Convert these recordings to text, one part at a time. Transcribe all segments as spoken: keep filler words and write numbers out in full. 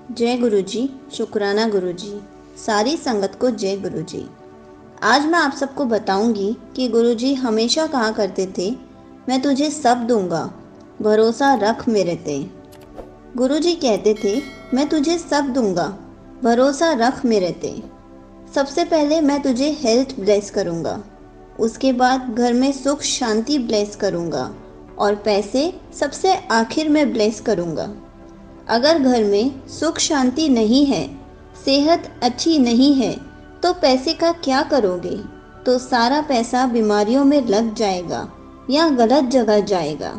जय गुरु जी, शुक्राना गुरु जी, सारी संगत को जय गुरु जी। आज मैं आप सबको बताऊंगी कि गुरु जी हमेशा कहा करते थे, मैं तुझे सब दूंगा, भरोसा रख मेरे ते। गुरु जी कहते थे, मैं तुझे सब दूंगा, भरोसा रख मेरे ते। सबसे पहले मैं तुझे हेल्थ ब्लेस करूंगा, उसके बाद घर में सुख शांति ब्लेस करूंगा और पैसे सबसे आखिर में ब्लेस करूंगा। अगर घर में सुख शांति नहीं है, सेहत अच्छी नहीं है, तो पैसे का क्या करोगे? तो सारा पैसा बीमारियों में लग जाएगा या गलत जगह जाएगा।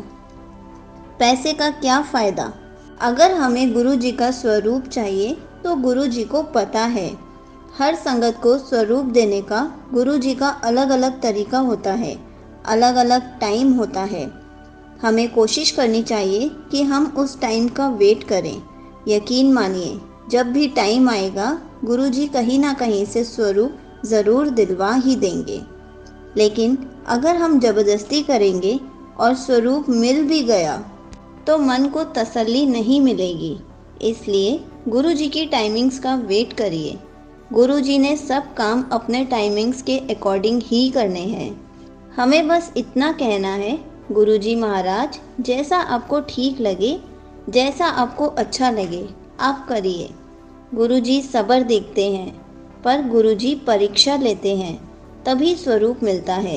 पैसे का क्या फ़ायदा? अगर हमें गुरु जी का स्वरूप चाहिए तो गुरु जी को पता है, हर संगत को स्वरूप देने का गुरु जी का अलग अलग तरीका होता है, अलग अलग टाइम होता है। हमें कोशिश करनी चाहिए कि हम उस टाइम का वेट करें। यकीन मानिए, जब भी टाइम आएगा गुरु जी कहीं ना कहीं से स्वरूप ज़रूर दिलवा ही देंगे। लेकिन अगर हम ज़बरदस्ती करेंगे और स्वरूप मिल भी गया तो मन को तसल्ली नहीं मिलेगी। इसलिए गुरु जी की टाइमिंग्स का वेट करिए। गुरु जी ने सब काम अपने टाइमिंग्स के अकॉर्डिंग ही करने हैं। हमें बस इतना कहना है, गुरुजी महाराज जैसा आपको ठीक लगे, जैसा आपको अच्छा लगे आप करिए। गुरुजी सब्र देखते हैं, पर गुरुजी परीक्षा लेते हैं, तभी स्वरूप मिलता है।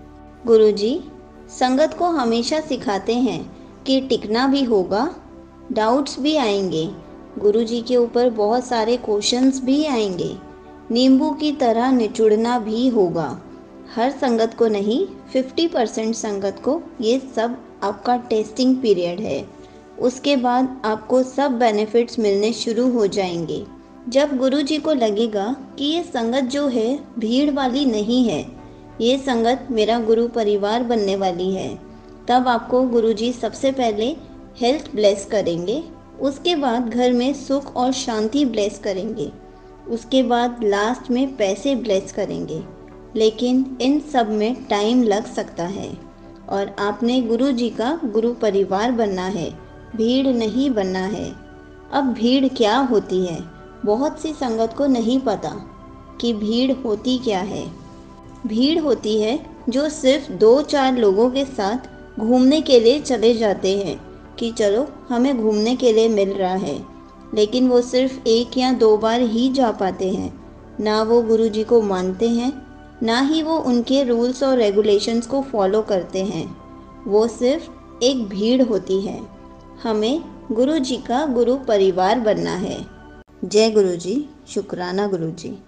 गुरुजी संगत को हमेशा सिखाते हैं कि टिकना भी होगा, डाउट्स भी आएंगे, गुरुजी के ऊपर बहुत सारे क्वेश्चंस भी आएंगे, नींबू की तरह निचुड़ना भी होगा। हर संगत को नहीं, पचास परसेंट संगत को ये सब आपका टेस्टिंग पीरियड है। उसके बाद आपको सब बेनिफिट्स मिलने शुरू हो जाएंगे। जब गुरु जी को लगेगा कि ये संगत जो है भीड़ वाली नहीं है, ये संगत मेरा गुरु परिवार बनने वाली है, तब आपको गुरु जी सबसे पहले हेल्थ ब्लेस करेंगे, उसके बाद घर में सुख और शांति ब्लेस करेंगे, उसके बाद लास्ट में पैसे ब्लेस करेंगे। लेकिन इन सब में टाइम लग सकता है और आपने गुरु जी का गुरु परिवार बनना है, भीड़ नहीं बनना है। अब भीड़ क्या होती है? बहुत सी संगत को नहीं पता कि भीड़ होती क्या है। भीड़ होती है जो सिर्फ दो चार लोगों के साथ घूमने के लिए चले जाते हैं कि चलो हमें घूमने के लिए मिल रहा है, लेकिन वो सिर्फ एक या दो बार ही जा पाते हैं। ना वो गुरु जी को मानते हैं, ना ही वो उनके रूल्स और रेगुलेशंस को फॉलो करते हैं। वो सिर्फ एक भीड़ होती है। हमें गुरु जी का गुरु परिवार बनना है। जय गुरु जी, शुक्राना गुरु जी।